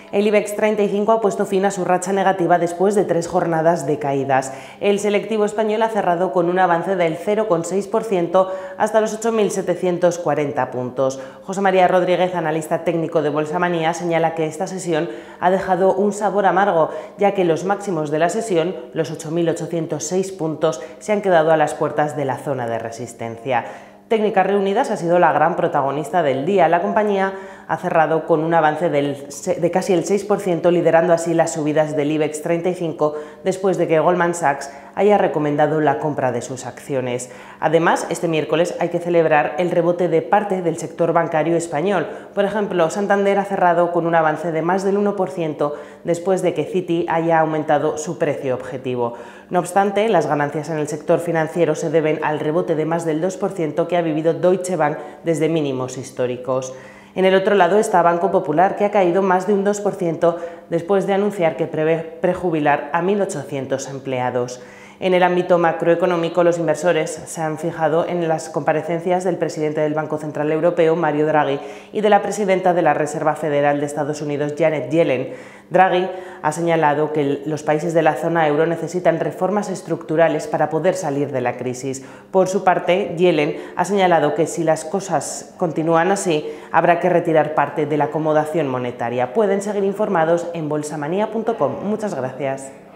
El IBEX 35 ha puesto fin a su racha negativa después de 3 jornadas de caídas. El selectivo español ha cerrado con un avance del 0,6% hasta los 8.740 puntos. José María Rodríguez, analista técnico de Bolsa Manía, señala que esta sesión ha dejado un sabor amargo, ya que los máximos de la sesión, los 8.806 puntos, se han quedado a las puertas de la zona de resistencia. Técnicas Reunidas ha sido la gran protagonista del día. La compañía ha cerrado con un avance de casi el 6%, liderando así las subidas del IBEX 35 después de que Goldman Sachs haya recomendado la compra de sus acciones. Además, este miércoles hay que celebrar el rebote de parte del sector bancario español. Por ejemplo, Santander ha cerrado con un avance de más del 1% después de que Citi haya aumentado su precio objetivo. No obstante, las ganancias en el sector financiero se deben al rebote de más del 2% que ha vivido Deutsche Bank desde mínimos históricos. En el otro lado está Banco Popular, que ha caído más de un 2% después de anunciar que prevé prejubilar a 1.800 empleados. En el ámbito macroeconómico, los inversores se han fijado en las comparecencias del presidente del Banco Central Europeo, Mario Draghi, y de la presidenta de la Reserva Federal de Estados Unidos, Janet Yellen. Draghi ha señalado que los países de la zona euro necesitan reformas estructurales para poder salir de la crisis. Por su parte, Yellen ha señalado que si las cosas continúan así, habrá que retirar parte de la acomodación monetaria. Pueden seguir informados en bolsamanía.com. Muchas gracias.